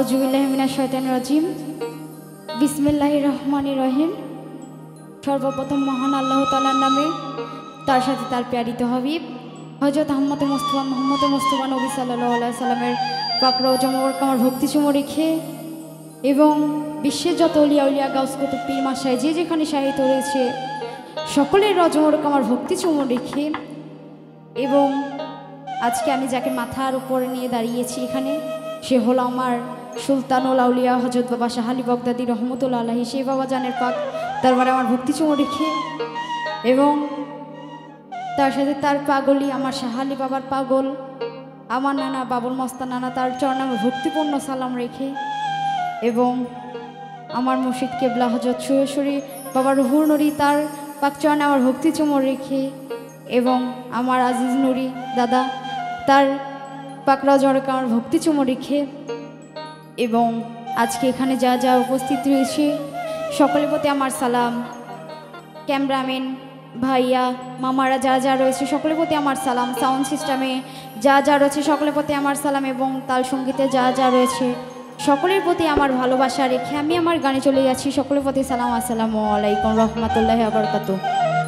আউযুবিল্লাহি মিনাশ শাইতানির রাজিম। বিসমিল্লাহির রহমানির রহিম। সর্বপ্রথম মহান আল্লাহ তাআলার নামে, তার সাথে তার প্যারিত হাবিব হযরত আহমদ মুস্তাফা মুহাম্মদ মুস্তাফা নবী সাল্লাল্লাহু আলাইহি সাল্লামের পাক রওজা মোবারক আমার ভক্তি চুমো রেখে এবং বিশ্বের যত আউলিয়া উলিয়া গাউস কুতুব পীর মাশায়েখ যে যেখানে শায়িত রয়েছে সকলের রওজা মোবারক আমার ভক্তি চুমো রেখে এবং আজকে আমি যাকে মাথার উপরে নিয়ে দাঁড়িয়েছি এখানে সে হলো আমার সুলতানুল আউলিয়া হযরত বাবা শাহ আলী বগদাদী রহমতুল্লাহ আলাইহি। সেই বাবা জানের পাক তারপরে আমার ভক্তি চুমো রেখে এবং তার সাথে তার পাগলি আমার শাহ আলী বাবার পাগল আমার নানা বাবুল মস্তান নানা তার চরণে আমার ভক্তিপূর্ণ সালাম রেখে এবং আমার মুর্শিদ কেবলা হযরত সুরেশ্বরী বাবা রুহুর নুরি তার পাক চরণে আমার ভক্তি চুমো রেখে এবং আমার আজিজ নুরি দাদা তার পাকড়া জড়কে আমার ভক্তি চুমো রেখে এবং আজকে এখানে যা যা উপস্থিত রয়েছে সকলের প্রতি আমার সালাম। ক্যামেরাম্যান ভাইয়া মামারা যা যা রয়েছে সকলের প্রতি আমার সালাম। সাউন্ড সিস্টেমে যা যা রয়েছে সকলের প্রতি আমার সালাম এবং তাল সঙ্গীতে যা যা রয়েছে সকলের প্রতি আমার ভালোবাসা রেখে আমি আমার গানে চলে যাচ্ছি। সকলের প্রতি সালাম। আসসালামু আলাইকুম রহমতুল্লাহি ওয়া বারাকাতুহু।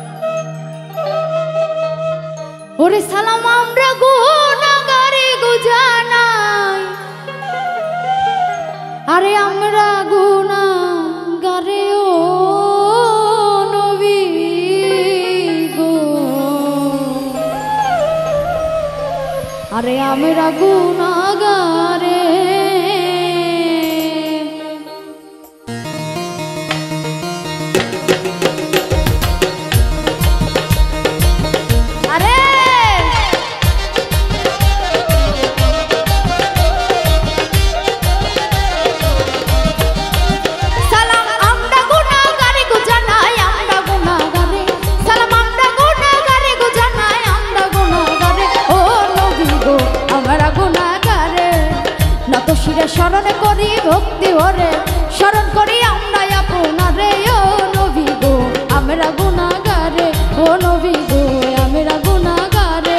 ওরে সালাম আমরা গুনাহগারে গুজানাই, আরে আমরা গুনাহগারে ও নবী গো, আরে আমরা গুনাহগারে স্মরণ করি ভক্তি ভরে স্মরণ করি আমরা আপনারে ও নবী গো, আমরা গুনাহগারে ও নবী গো, আমরা গুনাহগারে।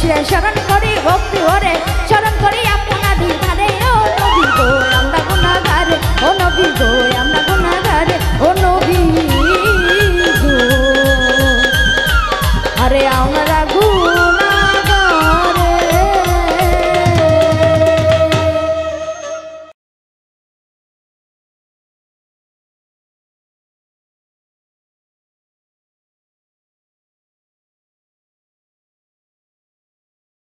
শিরায় স্মরণ করে